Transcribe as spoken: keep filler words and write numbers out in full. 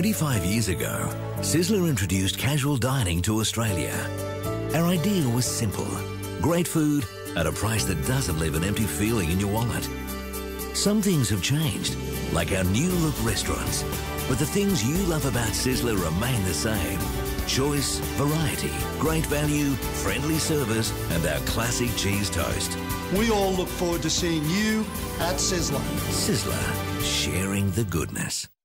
twenty-five years ago, Sizzler introduced casual dining to Australia. Our idea was simple. Great food at a price that doesn't leave an empty feeling in your wallet. Some things have changed, like our new look restaurants. But the things you love about Sizzler remain the same. Choice, variety, great value, friendly service, and our classic cheese toast. We all look forward to seeing you at Sizzler. Sizzler, sharing the goodness.